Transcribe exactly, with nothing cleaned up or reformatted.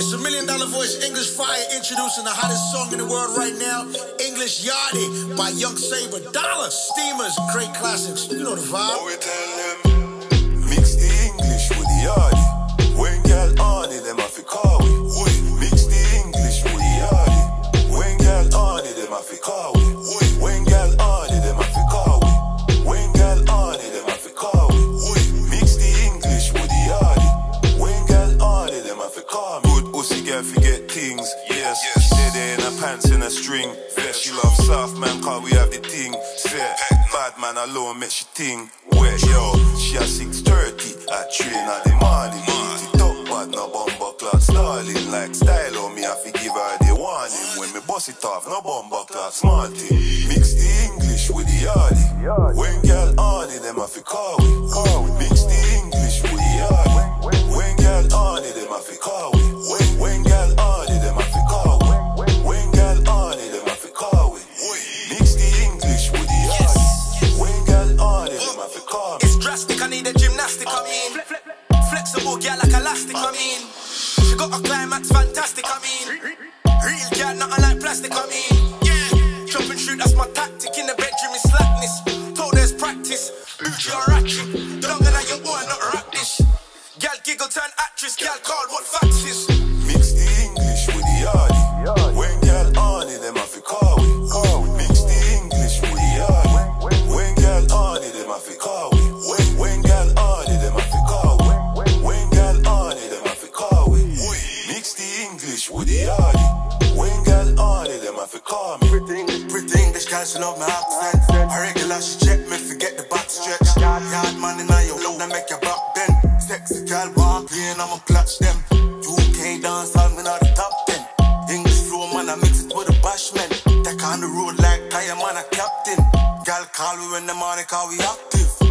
It's a million dollar voice, English Fire, introducing the hottest song in the world right now, English Yardie by Young Saber. Dollar, Steamaz, great classics. You know the vibe. Oh, we tell them, mix the English with the Yardie. When girl on it, them have to call we. Mix the English with the Yardie. When girl on it, them have to call we. When girl on it, them have to call we. When girl on it, them have to call we. Mix the English with the Yardie. When girl on it, them have to call me. Good pussy girl forget things, yes. Stay there in her pants in a string. Yes, she love soft man, cause we have the thing set. Bad man alone make she ting wet, yo. She a six thirty at three in the morning. Beat it up, but no bumper clock stalling. Like style on me, I fi give her the warning. When me bust it off, no bumper clock smarty. Mix the English with the Yardie. When girl on it, them have to call we. Mix the English with the Yardie. When girl on it, them have to call we. When girl on it, them have to call we. When girl on it, them have to call we. Mix the English with the Yardie. When girl on it, them have to call me. It's drastic, I need a gymnastic, I mean. Flexible, girl like elastic, I mean. She got a climax, fantastic, I mean. Real girl, nothing like plastic, I mean. Yeah, chop and shoot, that's my tactic. In the bedroom is slackness. Told there's practice. Uchi or ratchet. Longer than your own, not rackish. Girl giggle, turn actress. Girl call, what facts is? Mix the English with the Yardie. When girl on it, them have to call we. Mix the English with the Yardie. When girl on it, them have to call we. When girl on it, them have to call we. When girl on it, them have to call we. Mix the English with the Yardie. When girl on it, them have to call me. Pretty, pretty English girl, she love my accent. Her regular, she check me, forget the back stretch. Yard man in your low, now make your back bend. Sexy girl, walk in, I'ma clutch them. U K dance, I'm in the top ten. English flow, man, I mix it with a bashman. Take on the road like tire, man, a captain. Girl call we when the morning, cause we active.